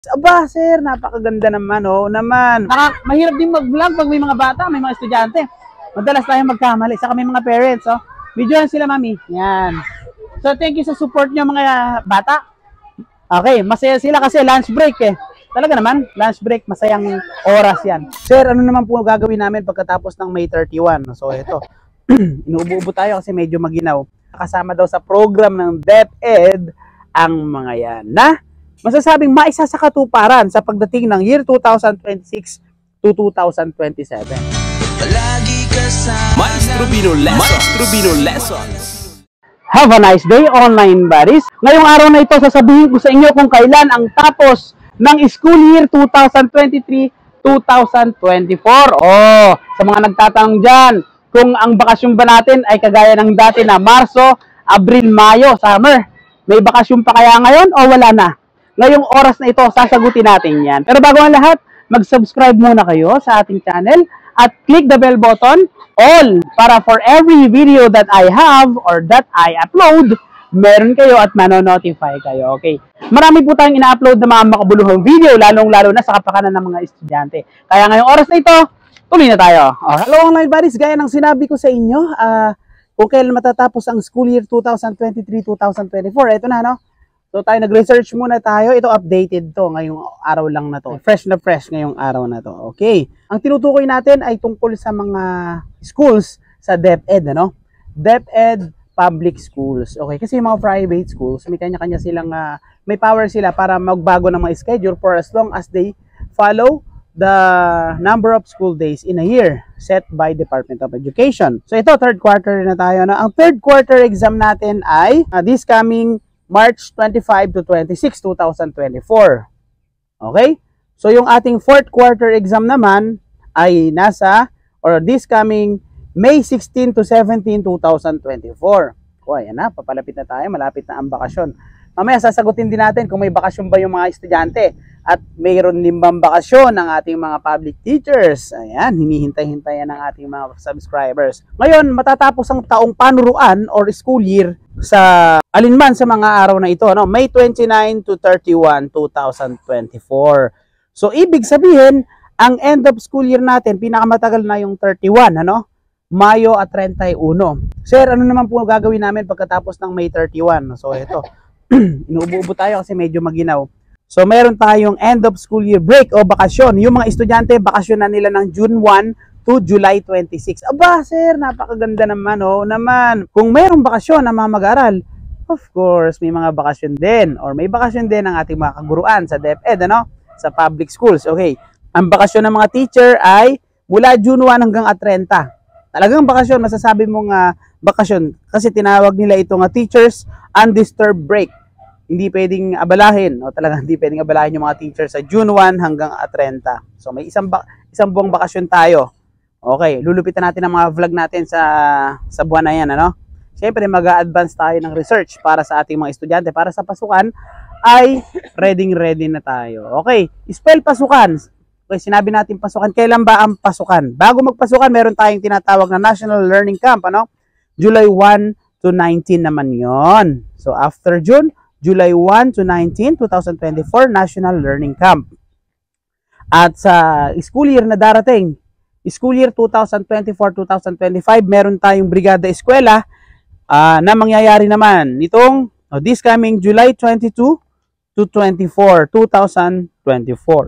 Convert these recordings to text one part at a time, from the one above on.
Aba, sir, napakaganda naman, naman. Mahirap din mag-vlog pag may mga bata, may mga estudyante. Madalas tayo magkamali, saka may mga parents, Videohan sila, mami. Yan. So, thank you sa support nyo, mga bata. Okay, masaya sila kasi lunch break, Talaga naman, lunch break, masayang oras yan. Sir, ano naman po gagawin namin pagkatapos ng May 31? So, ito. Inuubo-ubo tayo kasi medyo maginaw. Kasama daw sa program ng DepEd ang mga yan na masasabing maisa sa katuparan sa pagdating ng year 2026 to 2027. Palagi kasama Maestro Bino Lessons. Have a nice day, online buddies. Ngayong araw na ito, sasabihin ko sa inyo kung kailan ang tapos ng school year 2023-2024. Sa mga nagtatanong dyan, kung ang bakasyon ba natin ay kagaya ng dati na Marso, Abril, Mayo, summer. May bakasyon pa kaya ngayon o wala na? Ngayong oras na ito, sasagutin natin yan. Pero bago ang lahat, mag-subscribe muna kayo sa ating channel at click the bell button, all, para for every video that I have or that I upload, meron kayo at mano-notify kayo. Okay. Marami po tayong ina-upload na mga makabuluhang video, lalong-lalo na sa kapakanan ng mga estudyante. Kaya ngayong oras na ito, tuloy na tayo. Hello online buddies, gaya ng sinabi ko sa inyo, kung kailan matatapos ang school year 2023-2024, ito na, So tayo nag-research muna tayo. Ito updated to ngayong araw lang na to. Fresh na fresh ngayong araw na to. Okay. Ang tinutukoy natin ay tungkol sa mga schools sa DepEd, DepEd public schools. Okay, kasi yung mga private schools, may kanya-kanya silang may power sila para magbago ng mga schedule for as long as they follow the number of school days in a year set by Department of Education. So ito, third quarter na tayo. Ang third quarter exam natin ay this coming March 25 to 26, 2024. Okay? So, yung ating fourth quarter exam naman ay this coming May 16 to 17, 2024. Ayan na, papalapit na tayo. Malapit na ang bakasyon. Mamaya, sasagutin din natin kung may bakasyon ba yung mga estudyante. At mayroon 5 bakasyon ng ating mga public teachers. Ayan, hinihintay-hintayan ng ating mga subscribers. Ngayon, matatapos ang taong panuruan or school year sa alinman sa mga araw na ito, May 29 to 31, 2024. So, ibig sabihin, ang end of school year natin, pinakamatagal na yung 31, Mayo at 31. Sir, ano naman po gagawin namin pagkatapos ng May 31? So, ito. Inuubo-ubo tayo kasi medyo maginaw. So, meron tayong end of school year break o bakasyon. Yung mga estudyante, bakasyon na nila ng June 1 to July 26. Aba, sir, napakaganda naman, naman. Kung mayroong bakasyon ng mga mag-aral, of course, may mga bakasyon din. Or may bakasyon din ng ating mga kaguruan sa DepEd, sa public schools. Okay. Ang bakasyon ng mga teacher ay mula June 1 hanggang 30. Talagang bakasyon, masasabi mong bakasyon. Kasi tinawag nila ito teachers undisturbed break. Hindi pwedeng abalahin o talagang hindi pwedeng abalahin yung mga teachers sa June 1 hanggang 30. So may isang buwang bakasyon tayo. Okay, lulupitan natin ang mga vlog natin sa buwan na yan, Siyempre mag-a-advance tayo ng research para sa ating mga estudyante, para sa pasukan ay ready na tayo. Okay, spell pasukan. Okay, sinabi natin pasukan. Kailan ba ang pasukan? Bago magpasukan, meron tayong tinatawag na National Learning Camp, July 1 to 19 naman 'yon. So after June, July 1 to 19, 2024, National Learning Camp. At sa school year na darating, school year 2024-2025, meron tayong Brigada Eskwela na mangyayari naman nitong this coming July 22 to 24, 2024.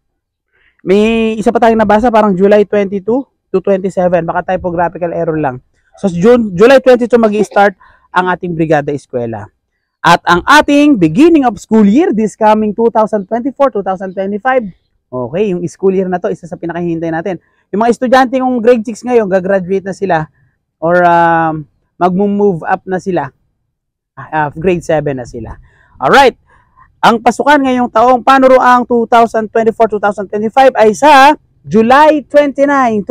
May isa pa tayong nabasa, parang July 22 to 27, baka typographical error lang. So July 22 mag-i-start ang ating Brigada Eskwela. At ang ating beginning of school year this coming 2024-2025, okay, yung school year na to, isa sa pinakahihintay natin. Yung mga estudyante ng grade 6 ngayon, gagraduate na sila or mag-move up na sila. Grade 7 na sila. Alright, ang pasukan ngayong taong panuruang 2024-2025 ay sa July 29,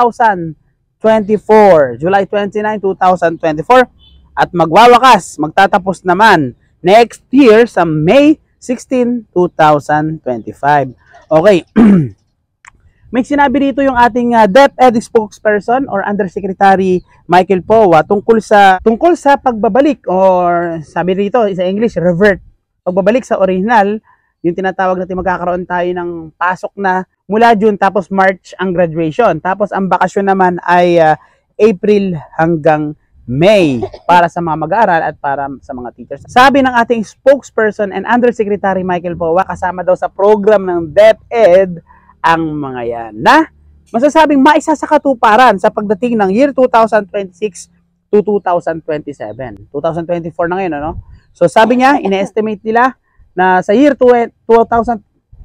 2024. July 29, 2024. At magwawakas, magtatapos naman next year sa May 16, 2025. Okay. May sinabi dito yung ating DepEd spokesperson or Undersecretary Michael Powa tungkol sa pagbabalik or sabi dito sa English, revert. Pagbabalik sa original yung tinatawag natin magkakaroon tayo ng pasok na mula June tapos March ang graduation. Tapos ang bakasyon naman ay April hanggang May para sa mga mag-aaral at para sa mga teachers. Sabi ng ating spokesperson and Undersecretary Michael Powa, kasama daw sa program ng DepEd ang mga yan na masasabing maisa sa katuparan sa pagdating ng year 2026 to 2027. 2024 na ngayon, ano? So sabi niya, ina-estimate nila na sa year 2026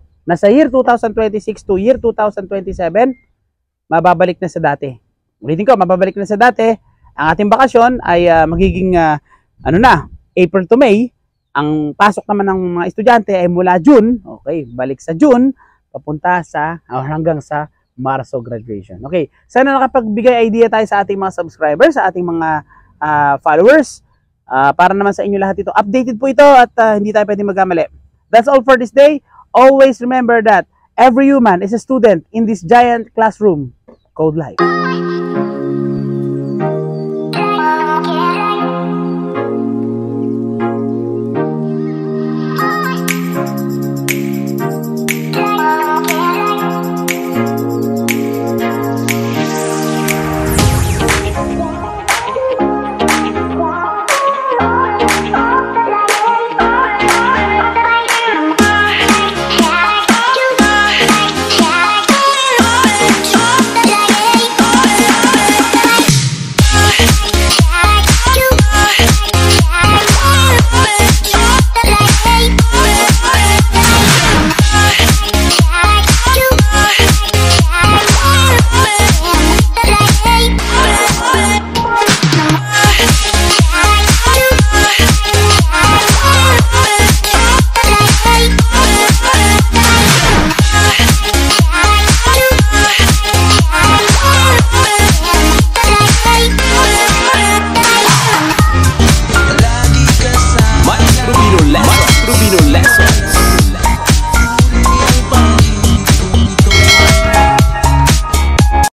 to year 2027, mababalik na sa dati. Ulitin ko, mababalik na sa dati. Ang ating bakasyon ay magiging April to May. Ang pasok naman ng mga estudyante ay mula June, okay, balik sa June, papunta sa hanggang sa Marso graduation. Okay, sana nakapagbigay idea tayo sa ating mga subscribers, sa ating mga followers. Para naman sa inyo lahat ito. Updated po ito at hindi tayo pwedeng magkamali. That's all for this day. Always remember that every human is a student in this giant classroom called life.